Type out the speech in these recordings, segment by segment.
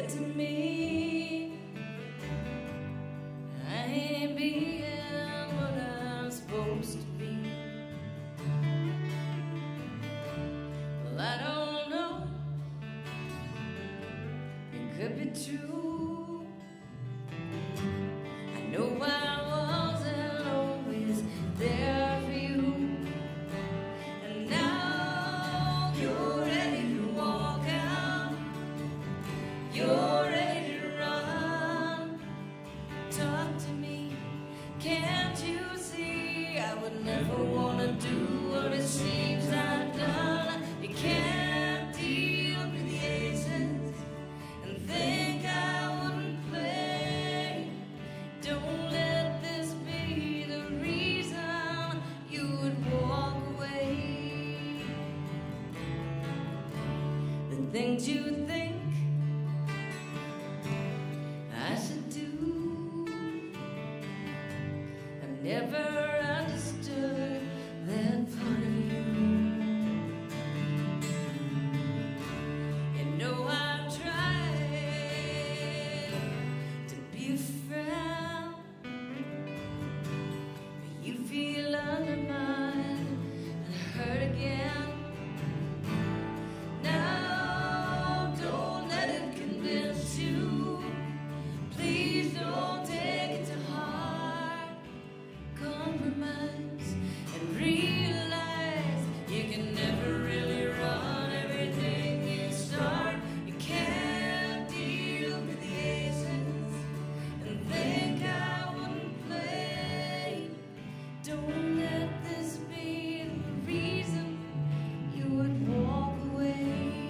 said to me, I ain't being what I'm supposed to be. Well, I don't know, it could be true. I know I wasn't always there for you, and now you're ready to walk out, you're ready to run. Talk to me, can't you see? I would never want to do what it seems I've done. You can't deal with the aces and think I wouldn't play. Don't let this be the reason you would walk away. The things you think I should do, I've never understood that part of you. You know I've tried to be a friend, but you feel undermined and hurt again. Now don't let it convince you. Please don't take it to heart. Compromise and realize you can never really run everything you start. You can't deal with the aces and think I wouldn't play. Don't let this be the reason you would walk away.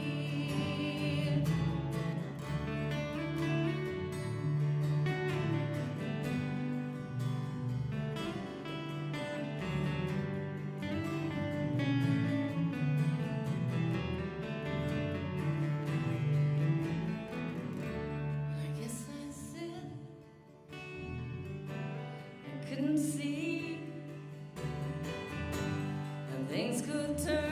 I guess I said I couldn't see how things could turn